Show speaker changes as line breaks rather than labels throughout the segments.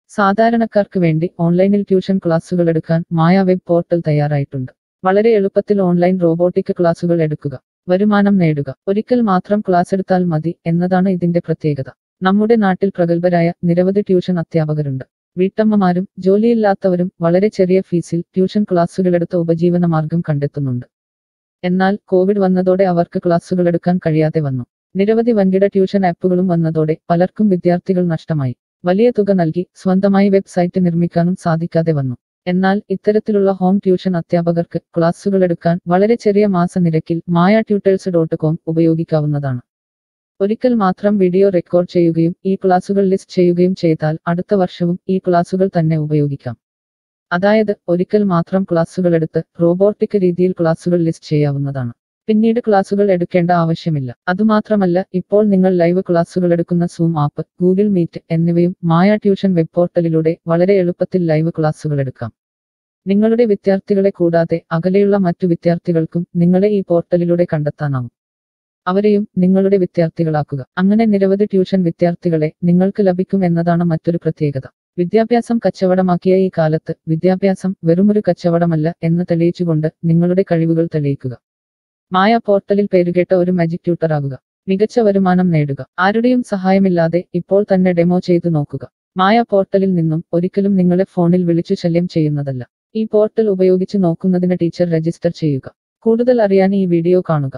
സാധാരണക്കാർക്ക് വേണ്ടി ഓൺലൈനിൽ ട്യൂഷൻ ക്ലാസുകൾ എടുക്കാൻ മായ വെബ് പോർട്ടൽ തയ്യാറായിട്ടുണ്ട്. വളരെ എളുപ്പത്തിൽ ഓൺലൈൻ റോബോട്ടിക് ക്ലാസുകൾ എടുക്കുക, വരുമാനം നേടുക. ഒരിക്കൽ മാത്രം ക്ലാസ് എടുത്താൽ മതി എന്നതാണ് ഇതിന്റെ പ്രത്യേകത. നമ്മുടെ നാട്ടിൽ പ്രഗത്ഭരായ നിരവധി ട്യൂഷൻ അധ്യാപകരുണ്ട്. വീട്ടമ്മമാരും ജോലിയില്ലാത്തവരും വളരെ ചെറിയ ഫീസിൽ ട്യൂഷൻ ക്ലാസുകളെടുത്ത് ഉപജീവനമാർഗം കണ്ടെത്തുന്നുണ്ട്. എന്നാൽ കോവിഡ് വന്നതോടെ അവർക്ക് ക്ലാസുകൾ എടുക്കാൻ കഴിയാതെ വന്നു. നിരവധി വൻകിട ട്യൂഷൻ ആപ്പുകളും വന്നതോടെ പലർക്കും വിദ്യാർത്ഥികൾ നഷ്ടമായി. വലിയ തുക നൽകി സ്വന്തമായി വെബ്സൈറ്റ് നിർമ്മിക്കാനും സാധിക്കാതെ വന്നു. എന്നാൽ ഇത്തരത്തിലുള്ള ഹോം ട്യൂഷൻ അധ്യാപകർക്ക് ക്ലാസുകൾ എടുക്കാൻ വളരെ ചെറിയ മാസ നിരക്കിൽ mayatutors.com ഉപയോഗിക്കാവുന്നതാണ്. ഒരിക്കൽ മാത്രം വീഡിയോ റെക്കോർഡ് ചെയ്യുകയും ഈ ക്ലാസുകൾ ലിസ്റ്റ് ചെയ്യുകയും ചെയ്താൽ അടുത്ത വർഷവും ഈ ക്ലാസുകൾ തന്നെ ഉപയോഗിക്കാം. അതായത് ഒരിക്കൽ മാത്രം ക്ലാസുകൾ എടുത്ത് റോബോട്ടിക് രീതിയിൽ ക്ലാസുകൾ ലിസ്റ്റ് ചെയ്യാവുന്നതാണ്. പിന്നീട് ക്ലാസുകൾ എടുക്കേണ്ട ആവശ്യമില്ല. അതുമാത്രമല്ല, ഇപ്പോൾ നിങ്ങൾ ലൈവ് ക്ലാസുകൾ എടുക്കുന്ന സൂം ആപ്പ്, ഗൂഗിൾ മീറ്റ് എന്നിവയും മായ ട്യൂഷൻ വെബ് പോർട്ടലിലൂടെ വളരെ എളുപ്പത്തിൽ ലൈവ് ക്ലാസുകൾ എടുക്കാം. നിങ്ങളുടെ വിദ്യാർത്ഥികളെ കൂടാതെ അകലെയുള്ള മറ്റു വിദ്യാർത്ഥികൾക്കും നിങ്ങളെ ഈ പോർട്ടലിലൂടെ കണ്ടെത്താനാവും. അവരെയും നിങ്ങളുടെ വിദ്യാർത്ഥികളാക്കുക. അങ്ങനെ നിരവധി ട്യൂഷൻ വിദ്യാർത്ഥികളെ നിങ്ങൾക്ക് ലഭിക്കും എന്നതാണ് മറ്റൊരു പ്രത്യേകത. വിദ്യാഭ്യാസം കച്ചവടമാക്കിയ ഈ കാലത്ത് വിദ്യാഭ്യാസം വെറുമൊരു കച്ചവടമല്ല എന്ന് തെളിയിച്ചുകൊണ്ട് നിങ്ങളുടെ കഴിവുകൾ തെളിയിക്കുക. മായ പോർട്ടലിൽ പേരുകേട്ട ഒരു മാജിക് ട്യൂട്ടർ ആകുക. മികച്ച വരുമാനം നേടുക. ആരുടെയും സഹായമില്ലാതെ ഇപ്പോൾ തന്നെ ഡെമോ ചെയ്തു നോക്കുക. മായ പോർട്ടലിൽ നിന്നും ഒരിക്കലും നിങ്ങളെ ഫോണിൽ വിളിച്ചു ശല്യം ചെയ്യുന്നതല്ല. ഈ പോർട്ടൽ ഉപയോഗിച്ച് നോക്കുന്നതിന് ടീച്ചർ രജിസ്റ്റർ ചെയ്യുക. കൂടുതൽ അറിയാൻ ഈ വീഡിയോ കാണുക.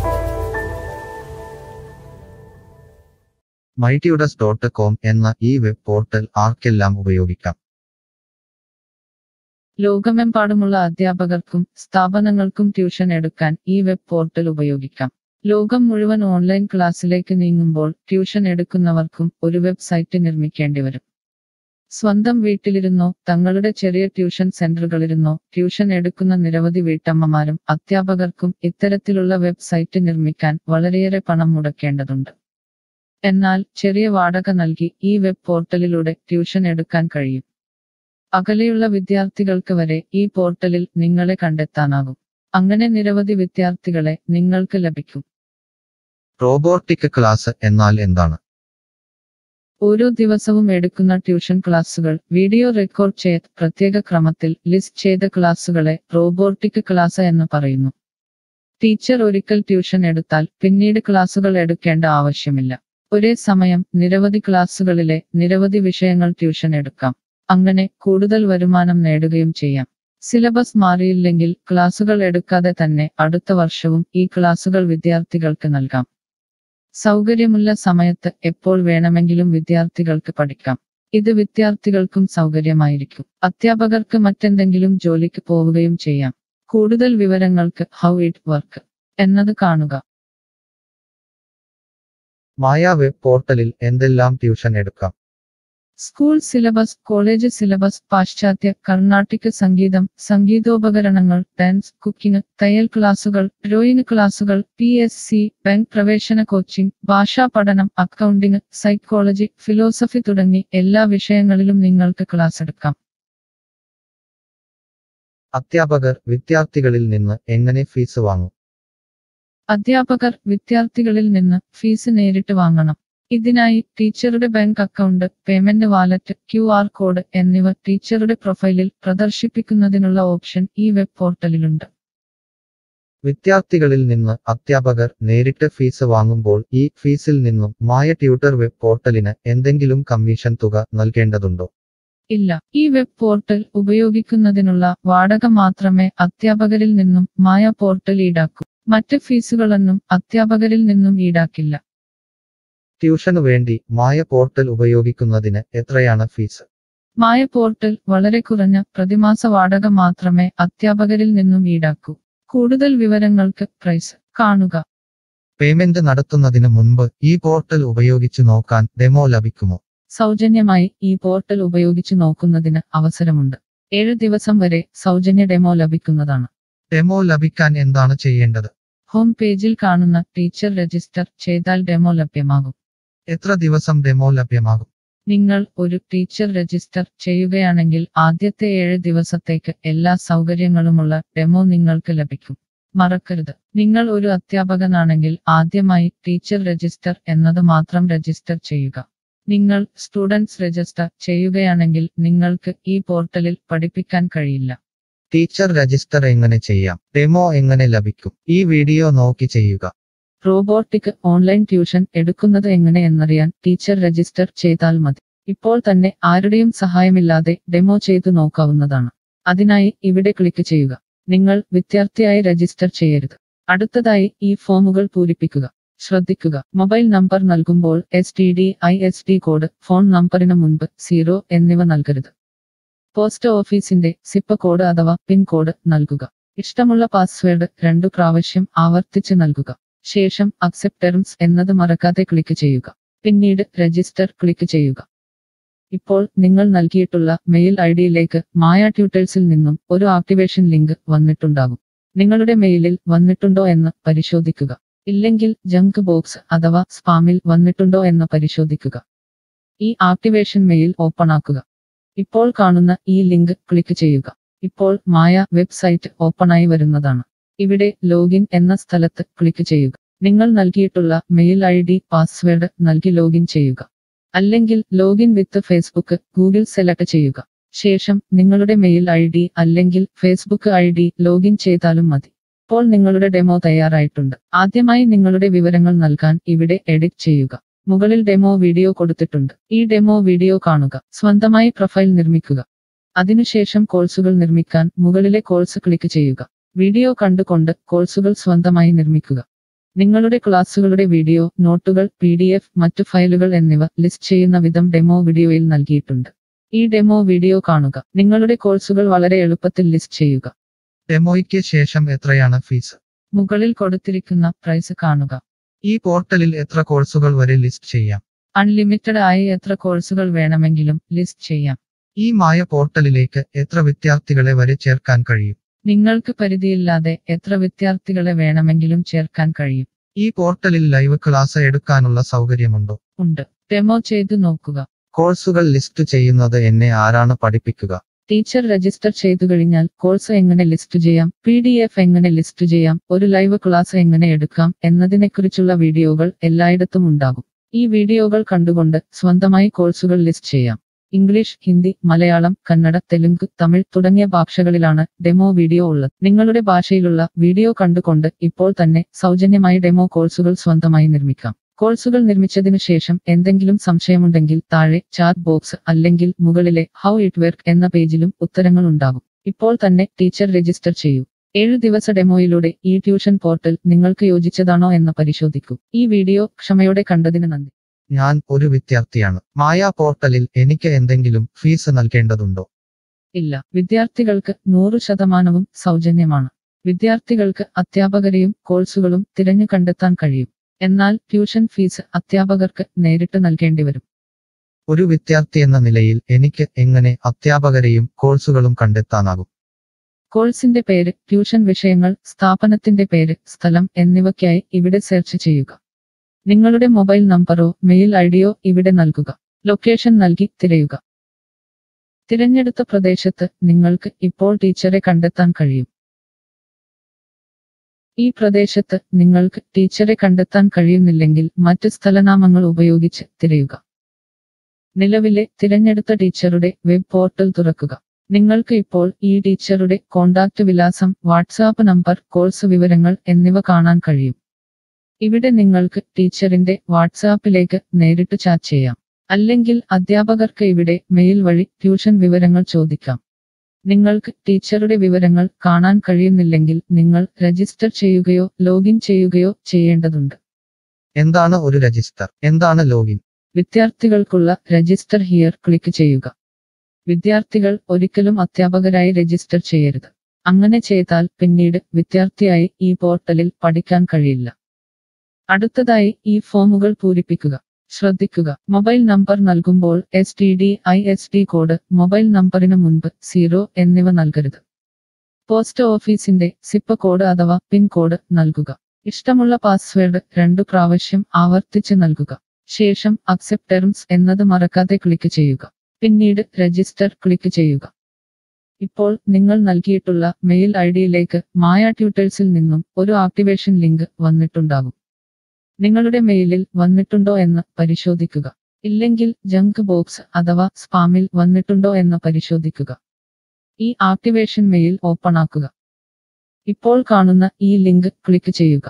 mytutors.com എന്ന ഈ വെബ് പോർട്ടൽ ആർക്കെല്ലാം ഉപയോഗിക്കാം?
ലോകമെമ്പാടുമുള്ള അധ്യാപകർക്കും സ്ഥാപനങ്ങൾക്കും ട്യൂഷൻ എടുക്കാൻ ഈ വെബ് പോർട്ടൽ ഉപയോഗിക്കാം. ലോകം മുഴുവൻ ഓൺലൈൻ ക്ലാസ്സിലേക്ക് നീങ്ങുമ്പോൾ ട്യൂഷൻ എടുക്കുന്നവർക്കും ഒരു വെബ്സൈറ്റ് നിർമ്മിക്കേണ്ടി വരും. സ്വന്തം വീട്ടിലിരുന്നോ തങ്ങളുടെ ചെറിയ ട്യൂഷൻ സെന്ററുകളിലിരുന്നോ ട്യൂഷൻ എടുക്കുന്ന നിരവധി വീട്ടമ്മമാരും അധ്യാപകർക്കും ഇത്തരത്തിലുള്ള വെബ്സൈറ്റ് നിർമ്മിക്കാൻ വളരെയേറെ പണം മുടക്കേണ്ടതുണ്ട്. എന്നാൽ ചെറിയ വാടക നൽകി ഈ വെബ് പോർട്ടലിലൂടെ ട്യൂഷൻ എടുക്കാൻ കഴിയും. അകലെയുള്ള വിദ്യാർത്ഥികൾക്ക് വരെ ഈ പോർട്ടലിൽ നിങ്ങളെ കണ്ടെത്താനാകും. അങ്ങനെ നിരവധി വിദ്യാർത്ഥികളെ നിങ്ങൾക്ക് ലഭിക്കും.
റോബോട്ടിക് ക്ലാസ് എന്നാൽ എന്താണ്?
ഓരോ ദിവസവും എടുക്കുന്ന ട്യൂഷൻ ക്ലാസുകൾ വീഡിയോ റെക്കോർഡ് ചെയ്ത് പ്രത്യേക ക്രമത്തിൽ ലിസ്റ്റ് ചെയ്ത ക്ലാസുകളെ റോബോട്ടിക് ക്ലാസ് എന്ന് പറയുന്നു. ടീച്ചർ ഒരിക്കൽ ട്യൂഷൻ എടുത്താൽ പിന്നീട് ക്ലാസുകൾ എടുക്കേണ്ട ആവശ്യമില്ല. ഒരേ സമയം നിരവധി ക്ലാസുകളിലെ നിരവധി വിഷയങ്ങൾ ട്യൂഷൻ എടുക്കാം. അങ്ങനെ കൂടുതൽ വരുമാനം നേടുകയും ചെയ്യാം. സിലബസ് മാറിയില്ലെങ്കിൽ ക്ലാസുകൾ എടുക്കാതെ തന്നെ അടുത്ത വർഷവും ഈ ക്ലാസുകൾ വിദ്യാർത്ഥികൾക്ക് നൽകാം. സൗകര്യമുള്ള സമയത്ത് എപ്പോൾ വേണമെങ്കിലും വിദ്യാർത്ഥികൾക്ക് പഠിക്കാം. ഇത് വിദ്യാർത്ഥികൾക്കും സൗകര്യമായിരിക്കും. അധ്യാപകർക്ക് മറ്റെന്തെങ്കിലും ജോലിക്ക് പോവുകയും ചെയ്യാം. കൂടുതൽ വിവരങ്ങൾക്ക് ഹൗ ഇറ്റ് വർക്ക് എന്നത് കാണുക.
മായ വെബ് പോർട്ടലിൽ എന്തെല്ലാം ട്യൂഷൻ എടുക്കാം?
സ്കൂൾ സിലബസ്, കോളേജ് സിലബസ്, പാശ്ചാത്യ, കർണാട്ടിക് സംഗീതം, സംഗീതോപകരണങ്ങൾ, ഡാൻസ്, കുക്കിംഗ്, തയ്യൽ ക്ലാസുകൾ, ഡ്രോയിങ് ക്ലാസുകൾ, PSC, ബാങ്ക് പ്രവേശന കോച്ചിംഗ്, ഭാഷാ പഠനം, അക്കൗണ്ടിംഗ്, സൈക്കോളജി, ഫിലോസഫി തുടങ്ങി എല്ലാ വിഷയങ്ങളിലും നിങ്ങൾക്ക് ക്ലാസ് എടുക്കാം.
അധ്യാപകർ വിദ്യാർത്ഥികളിൽ നിന്ന് എങ്ങനെ ഫീസ് വാങ്ങും?
അധ്യാപകർ വിദ്യാർത്ഥികളിൽ നിന്ന് ഫീസ് നേരിട്ട് വാങ്ങണം. ഇതിനായി ടീച്ചറുടെ bank account, payment wallet, QR code എന്നിവ ടീച്ചറുടെ പ്രൊഫൈലിൽ പ്രദർശിപ്പിക്കുന്നതിനുള്ള ഓപ്ഷൻ ഈ വെബ് പോർട്ടലിലുണ്ട്.
വിദ്യാർത്ഥികളിൽ നിന്ന് അധ്യാപകർ നേരിട്ട് ഫീസ് വാങ്ങുമ്പോൾ ഈ ഫീസിൽ നിന്നും മായ ട്യൂട്ടർ വെബ് പോർട്ടലിന് എന്തെങ്കിലും കമ്മീഷൻ തുക നൽകേണ്ടതുണ്ടോ?
ഇല്ല. ഈ വെബ് പോർട്ടൽ ഉപയോഗിക്കുന്നതിനുള്ള വാടക മാത്രമേ അധ്യാപകരിൽ നിന്നും മായ പോർട്ടൽ ഈടാക്കൂ. മറ്റ് ഫീസുകളൊന്നും അധ്യാപകരിൽ നിന്നും ഈടാക്കില്ല.
ട്യൂഷനു വേണ്ടി മായ പോർട്ടൽ ഉപയോഗിക്കുന്നതിന് എത്രയാണ് ഫീസ്?
മായ പോർട്ടൽ വളരെ കുറഞ്ഞ പ്രതിമാസ വാടക മാത്രമേ അധ്യാപകരിൽ നിന്നും ഈടാക്കൂ. കൂടുതൽ വിവരങ്ങൾക്ക് പ്രൈസ് കാണുക.
പേയ്മെന്റ് നടത്തുന്നതിന് മുൻപ് ഈ പോർട്ടൽ ഉപയോഗിച്ചു നോക്കാൻ ഡെമോ ലഭിക്കുമോ?
സൗജന്യമായി ഈ പോർട്ടൽ ഉപയോഗിച്ചു നോക്കുന്നതിന് അവസരമുണ്ട്. 7 ദിവസം വരെ സൗജന്യ ഡെമോ ലഭിക്കുന്നതാണ്.
ഡെമോ ലഭിക്കാൻ എന്താണ് ചെയ്യേണ്ടത്?
ഹോം പേജിൽ കാണുന്ന ടീച്ചർ രജിസ്റ്റർ ചെയ്താൽ ഡെമോ ലഭ്യമാകും.
എത്ര ദിവസം ഡെമോ ലഭ്യമാകും?
നിങ്ങൾ ഒരു ടീച്ചർ രജിസ്റ്റർ ചെയ്യുകയാണെങ്കിൽ ആദ്യത്തെ 7 ദിവസത്തേക്ക് എല്ലാ സൗകര്യങ്ങളുമുള്ള ഡെമോ നിങ്ങൾക്ക് ലഭിക്കും. മറക്കരുത്, നിങ്ങൾ ഒരു അധ്യാപകനാണെങ്കിൽ ആദ്യമായി ടീച്ചർ രജിസ്റ്റർ എന്നത് മാത്രം രജിസ്റ്റർ ചെയ്യുക. നിങ്ങൾ സ്റ്റുഡൻസ് രജിസ്റ്റർ ചെയ്യുകയാണെങ്കിൽ നിങ്ങൾക്ക് ഈ പോർട്ടലിൽ പഠിപ്പിക്കാൻ കഴിയില്ല.
ടീച്ചർ രജിസ്റ്റർ എങ്ങനെ ചെയ്യാം? ഡെമോ എങ്ങനെ ലഭിക്കും? ഈ വീഡിയോ നോക്കി ചെയ്യുക.
റോബോട്ടിക് ഓൺലൈൻ ട്യൂഷൻ എടുക്കുന്നത് എങ്ങനെ എന്നറിയാൻ ടീച്ചർ രജിസ്റ്റർ ചെയ്താൽ മതി. ഇപ്പോൾ തന്നെ ആരുടെയും സഹായമില്ലാതെ ഡെമോ ചെയ്തു നോക്കാവുന്നതാണ്. അതിനായി ഇവിടെ ക്ലിക്ക് ചെയ്യുക. നിങ്ങൾ വിദ്യാർത്ഥിയായി രജിസ്റ്റർ ചെയ്യരുത്. അടുത്തതായി ഈ ഫോമുകൾ പൂരിപ്പിക്കുക. ശ്രദ്ധിക്കുക, മൊബൈൽ നമ്പർ നൽകുമ്പോൾ STD/ISD കോഡ്, ഫോൺ നമ്പറിന് മുൻപ് 0 എന്നിവ നൽകരുത്. പോസ്റ്റ് ഓഫീസിന്റെ സിപ്പ് കോഡ് അഥവാ പിൻ കോഡ് നൽകുക. ഇഷ്ടമുള്ള പാസ്വേഡ് 2 പ്രാവശ്യം ആവർത്തിച്ച് നൽകുക. ശേഷം അക്സെപ്റ്റ് ടെർംസ് എന്നത് മറക്കാതെ ക്ലിക്ക് ചെയ്യുക. പിന്നീട് രജിസ്റ്റർ ക്ലിക്ക് ചെയ്യുക. ഇപ്പോൾ നിങ്ങൾ നൽകിയിട്ടുള്ള മെയിൽ ഐഡിയിലേക്ക് മായ ട്യൂട്ടേഴ്സിൽ നിന്നും ഒരു ആക്ടിവേഷൻ ലിങ്ക് വന്നിട്ടുണ്ടാകും. നിങ്ങളുടെ മെയിലിൽ വന്നിട്ടുണ്ടോ എന്ന് പരിശോധിക്കുക. ഇല്ലെങ്കിൽ ജങ്ക് ബോക്സ് അഥവാ സ്പാമിൽ വന്നിട്ടുണ്ടോ എന്ന് പരിശോധിക്കുക. ഈ ആക്ടിവേഷൻ മെയിൽ ഓപ്പൺ ആക്കുക. ഇപ്പോൾ കാണുന്ന ഈ ലിങ്ക് ക്ലിക്ക് ചെയ്യുക. ഇപ്പോൾ മായ വെബ്സൈറ്റ് ഓപ്പണായി വരുന്നതാണ്. ഇവിടെ ലോഗിൻ എന്ന സ്ഥലത്ത് ക്ലിക്ക് ചെയ്യുക. നിങ്ങൾ നൽകിയിട്ടുള്ള മെയിൽ ID പാസ്വേഡ് നൽകി ലോഗിൻ ചെയ്യുക. അല്ലെങ്കിൽ login with Facebook, Google select ചെയ്യുക. ശേഷം നിങ്ങളുടെ മെയിൽ ID അല്ലെങ്കിൽ ഫേസ്ബുക്ക് ID ലോഗിൻ ചെയ്താലും മതി. ഇപ്പോൾ നിങ്ങളുടെ ഡെമോ തയ്യാറായിട്ടുണ്ട്. ആദ്യമായി നിങ്ങളുടെ വിവരങ്ങൾ നൽകാൻ ഇവിടെ എഡിറ്റ് ചെയ്യുക. മുകളിൽ ഡെമോ വീഡിയോ കൊടുത്തിട്ടുണ്ട്. ഈ ഡെമോ വീഡിയോ കാണുക. സ്വന്തമായി പ്രൊഫൈൽ നിർമ്മിക്കുക. അതിനുശേഷം കോഴ്സുകൾ നിർമ്മിക്കാൻ മുകളിലെ കോഴ്സ് ക്ലിക്ക് ചെയ്യുക. വീഡിയോ കണ്ടുകൊണ്ട് കോഴ്സുകൾ സ്വന്തമായി നിർമ്മിക്കുക. നിങ്ങളുടെ ക്ലാസുകളുടെ വീഡിയോ, നോട്ടുകൾ, PDF, മറ്റു ഫയലുകൾ എന്നിവ ലിസ്റ്റ് ചെയ്യുന്ന വിധം ഡെമോ വീഡിയോയിൽ നൽകിയിട്ടുണ്ട്. ഈ ഡെമോ വീഡിയോ കാണുക. നിങ്ങളുടെ കോഴ്സുകൾ വളരെ എളുപ്പത്തിൽ ലിസ്റ്റ് ചെയ്യുക.
ഡെമോയ്ക്ക് ശേഷം എത്രയാണ് ഫീസ്?
മുകളിൽ കൊടുത്തിരിക്കുന്ന പ്രൈസ് കാണുക.
ഈ പോർട്ടലിൽ എത്ര കോഴ്സുകൾ വരെ ലിസ്റ്റ് ചെയ്യാം?
അൺലിമിറ്റഡ് ആയി എത്ര കോഴ്സുകൾ വേണമെങ്കിലും ലിസ്റ്റ് ചെയ്യാം.
ഈ മായ പോർട്ടലിലേക്ക് എത്ര വിദ്യാർത്ഥികളെ വരെ ചേർക്കാൻ കഴിയും?
നിങ്ങൾക്ക് പരിധിയില്ലാതെ എത്ര വിദ്യാർത്ഥികളെ വേണമെങ്കിലും ചേർക്കാൻ കഴിയും.
ഈ പോർട്ടലിൽ ലൈവ് ക്ലാസ് എടുക്കാനുള്ള സൗകര്യമുണ്ടോ?
ഉണ്ട്. ഡെമോ ചെയ്തു നോക്കുക.
കോഴ്സുകൾ ലിസ്റ്റ് ചെയ്യുന്നത് എന്നെ ആരാണ് പഠിപ്പിക്കുക?
ടീച്ചർ രജിസ്റ്റർ ചെയ്തു കഴിഞ്ഞാൽ കോഴ്സ് എങ്ങനെ ലിസ്റ്റ് ചെയ്യാം, PDF എങ്ങനെ ലിസ്റ്റ് ചെയ്യാം, ഒരു ലൈവ് ക്ലാസ് എങ്ങനെ എടുക്കാം എന്നതിനെക്കുറിച്ചുള്ള വീഡിയോകൾ എല്ലായിടത്തും ഉണ്ടാകും. ഈ വീഡിയോകൾ കണ്ടുകൊണ്ട് സ്വന്തമായി കോഴ്സുകൾ ലിസ്റ്റ് ചെയ്യാം. ഇംഗ്ലീഷ്, ഹിന്ദി, മലയാളം, കന്നഡ, തെലുങ്ക്, തമിഴ് തുടങ്ങിയ ഭാഷകളിലാണ് ഡെമോ വീഡിയോ ഉള്ളത്. നിങ്ങളുടെ ഭാഷയിലുള്ള വീഡിയോ കണ്ടുകൊണ്ട് ഇപ്പോൾ തന്നെ സൗജന്യമായി ഡെമോ കോഴ്സുകൾ സ്വന്തമായി നിർമ്മിക്കാം. കോഴ്സുകൾ നിർമ്മിച്ചതിനു ശേഷം എന്തെങ്കിലും സംശയമുണ്ടെങ്കിൽ താഴെ ചാറ്റ് ബോക്സ് അല്ലെങ്കിൽ മുകളിലെ ഹൗ ഇറ്റ് വർക്ക് എന്ന പേജിലും ഉത്തരങ്ങൾ ഉണ്ടാകും. ഇപ്പോൾ തന്നെ ടീച്ചർ രജിസ്റ്റർ ചെയ്യൂ. 7 ദിവസ ഡെമോയിലൂടെ ഈ ട്യൂഷൻ പോർട്ടൽ നിങ്ങൾക്ക് യോജിച്ചതാണോ എന്ന് പരിശോധിക്കൂ. ഈ വീഡിയോ ക്ഷമയോടെ കണ്ടതിന് നന്ദി.
ഞാൻ ഒരു വിദ്യാർത്ഥിയാണ്. മായ പോർട്ടലിൽ എനിക്ക് എന്തെങ്കിലും ഫീസ് നൽകേണ്ടതുണ്ടോ?
ഇല്ല. വിദ്യാർത്ഥികൾക്ക് 100% സൗജന്യമാണ്. വിദ്യാർത്ഥികൾക്ക് അധ്യാപകരെയും കോഴ്സുകളും തിരഞ്ഞു കണ്ടെത്താൻ കഴിയും. എന്നാൽ ട്യൂഷൻ ഫീസ് അധ്യാപകർക്ക് നേരിട്ട് നൽകേണ്ടി വരും.
ഒരു വിദ്യാർത്ഥി എന്ന നിലയിൽ എനിക്ക് എങ്ങനെ അധ്യാപകരെയും കോഴ്സുകളും കണ്ടെത്താനാകും?
കോഴ്സിന്റെ പേര്, ട്യൂഷൻ വിഷയങ്ങൾ, സ്ഥാപനത്തിന്റെ പേര്, സ്ഥലം എന്നിവയ്ക്കായി ഇവിടെ സെർച്ച് ചെയ്യുക. നിങ്ങളുടെ മൊബൈൽ നമ്പറോ മെയിൽ ഐഡിയോ ഇവിടെ നൽകുക. ലൊക്കേഷൻ നൽകി തിരയുക. തിരഞ്ഞെടുത്ത പ്രദേശത്ത് നിങ്ങൾക്ക് ഇപ്പോൾ ടീച്ചറെ കണ്ടെത്താൻ കഴിയും. ഈ പ്രദേശത്ത് നിങ്ങൾക്ക് ടീച്ചറെ കണ്ടെത്താൻ കഴിയുന്നില്ലെങ്കിൽ മറ്റ് സ്ഥലനാമങ്ങൾ ഉപയോഗിച്ച് തിരയുക. നിലവിലെ തിരഞ്ഞെടുത്ത ടീച്ചറുടെ വെബ് പോർട്ടൽ തുറക്കുക. നിങ്ങൾക്ക് ഇപ്പോൾ ഈ ടീച്ചറുടെ കോൺടാക്റ്റ് വിലാസം, വാട്സാപ്പ് നമ്പർ, കോഴ്സ് വിവരങ്ങൾ എന്നിവ കാണാൻ കഴിയും. ഇവിടെ നിങ്ങൾക്ക് ടീച്ചറിന്റെ വാട്സാപ്പിലേക്ക് നേരിട്ട് ചാറ്റ് ചെയ്യാം. അല്ലെങ്കിൽ അധ്യാപകർക്ക് ഇവിടെ മെയിൽ വഴി ട്യൂഷൻ വിവരങ്ങൾ ചോദിക്കാം. നിങ്ങൾക്ക് ടീച്ചറുടെ വിവരങ്ങൾ കാണാൻ കഴിയുന്നില്ലെങ്കിൽ നിങ്ങൾ രജിസ്റ്റർ ചെയ്യുകയോ ലോഗിൻ ചെയ്യുകയോ ചെയ്യേണ്ടതുണ്ട്.
എന്താണ് ഒരു രജിസ്റ്റർ? എന്താണ് ലോഗിൻ?
വിദ്യാർത്ഥികൾക്കുള്ള രജിസ്റ്റർ ഹിയർ ക്ലിക്ക് ചെയ്യുക. വിദ്യാർത്ഥികൾ ഒരിക്കലും അധ്യാപകരായി രജിസ്റ്റർ ചെയ്യരുത്. അങ്ങനെ ചെയ്താൽ പിന്നീട് വിദ്യാർത്ഥിയായി ഈ പോർട്ടലിൽ പഠിക്കാൻ കഴിയില്ല. അടുത്തതായി ഈ ഫോമുകൾ പൂരിപ്പിക്കുക. ശ്രദ്ധിക്കുക, മൊബൈൽ നമ്പർ നൽകുമ്പോൾ STD/ISD കോഡ്, മൊബൈൽ നമ്പറിന് മുൻപ് 0 എന്നിവ നൽകരുത്. പോസ്റ്റ് ഓഫീസിന്റെ സിപ്പ് കോഡ് അഥവാ പിൻ കോഡ് നൽകുക. ഇഷ്ടമുള്ള പാസ്വേഡ് 2 പ്രാവശ്യം ആവർത്തിച്ച് നൽകുക. ശേഷം അക്സെപ്റ്റ് ടെർംസ് എന്നത് മറക്കാതെ ക്ലിക്ക് ചെയ്യുക. പിന്നീട് രജിസ്റ്റർ ക്ലിക്ക് ചെയ്യുക. ഇപ്പോൾ നിങ്ങൾ നൽകിയിട്ടുള്ള മെയിൽ ഐഡിയിലേക്ക് മായ ട്യൂട്ടേഴ്സിൽ നിന്നും ഒരു ആക്ടിവേഷൻ ലിങ്ക് വന്നിട്ടുണ്ടാകും. നിങ്ങളുടെ മെയിലിൽ വന്നിട്ടുണ്ടോ എന്ന് പരിശോധിക്കുക. ഇല്ലെങ്കിൽ ജങ്ക് ബോക്സ് അഥവാ സ്പാമിൽ വന്നിട്ടുണ്ടോ എന്ന് പരിശോധിക്കുക. ഈ ആക്ടിവേഷൻ മെയിൽ ഓപ്പൺ ആക്കുക. ഇപ്പോൾ കാണുന്ന ഈ ലിങ്ക് ക്ലിക്ക് ചെയ്യുക.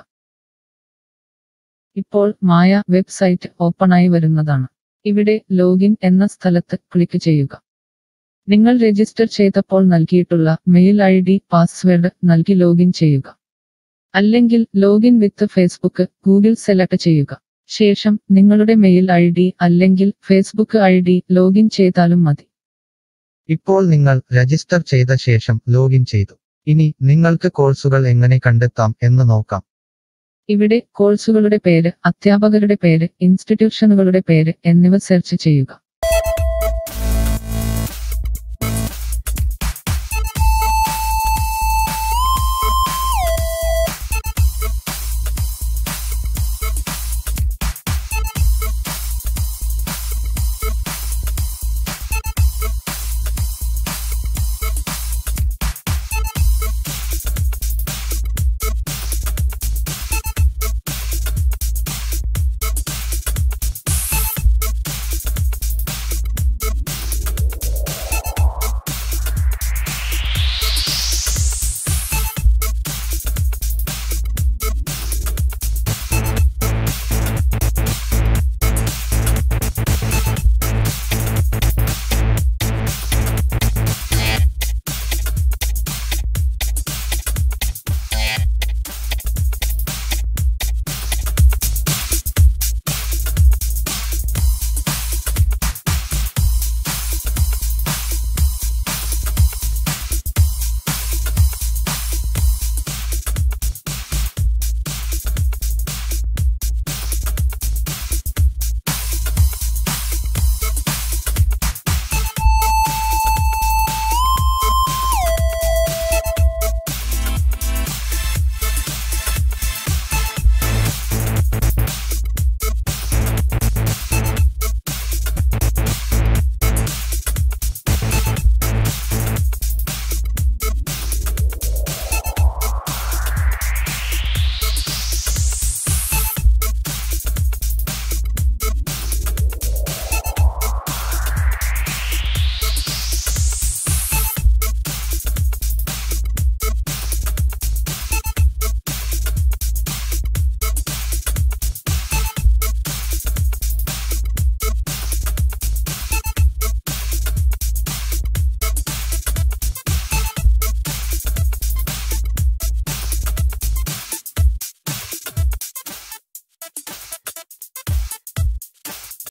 ഇപ്പോൾ മായ വെബ്സൈറ്റ് ഓപ്പണായി വരുന്നതാണ്. ഇവിടെ ലോഗിൻ എന്ന സ്ഥലത്ത് ക്ലിക്ക് ചെയ്യുക. നിങ്ങൾ രജിസ്റ്റർ ചെയ്തപ്പോൾ നൽകിയിട്ടുള്ള മെയിൽ ID പാസ്വേഡ് നൽകി ലോഗിൻ ചെയ്യുക. അല്ലെങ്കിൽ login with Facebook Google select ചെയ്യുക. ശേഷം നിങ്ങളുടെ മെയിൽ ID അല്ലെങ്കിൽ ഫേസ്ബുക്ക് ID ലോഗിൻ ചെയ്താലും മതി.
ഇപ്പോൾ നിങ്ങൾ രജിസ്റ്റർ ചെയ്ത ശേഷം ലോഗിൻ ചെയ്തു. ഇനി നിങ്ങൾക്ക് കോഴ്സുകൾ എങ്ങനെ കണ്ടെത്താം എന്ന് നോക്കാം.
ഇവിടെ കോഴ്സുകളുടെ പേര്, അധ്യാപകരുടെ പേര്, ഇൻസ്റ്റിറ്റ്യൂഷനുകളുടെ പേര് എന്നിവ സെർച്ച് ചെയ്യുക.